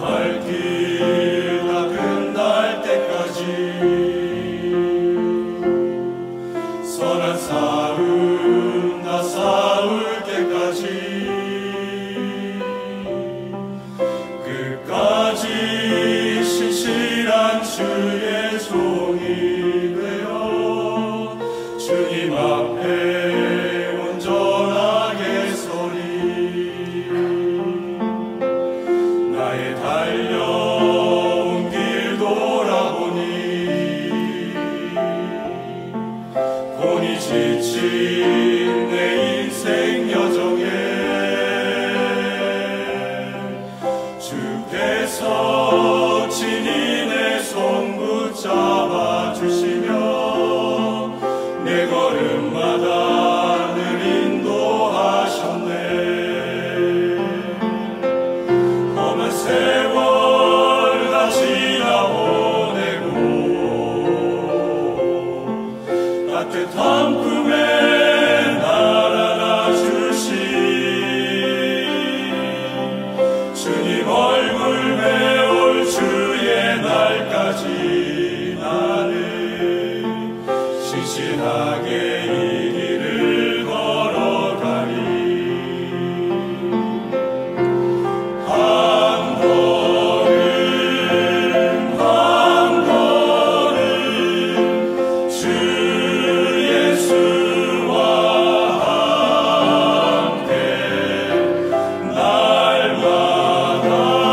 길 다 끝날 때까지 선한 싸움 다 싸울 때까지 끝까지 신실한 주의 종이 되어 주님 앞에 온전하게 서리. 나의 달려온 길 돌아보니 본이 지친 내 인생 여정에 주께서 친히 내 손 붙잡아 주시며 내 걸음마다 늘 인도하셨네. 험한 세월 다 지나보내고 따뜻한 품에 날 안아주신 주님 얼굴 배울 주의 날까지 나는 신실하게 이 길을 걸어가리. 한 걸음 한 걸음 주 예수와 함께 날마다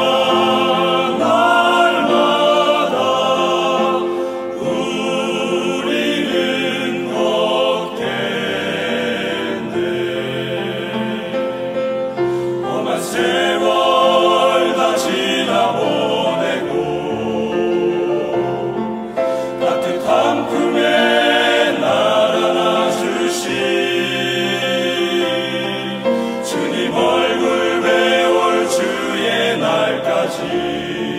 우리는 걷겠네. 험한 세월 다 지나보내고 따뜻한 품에 날 안아주신 주님 얼굴 배울 주의 날까지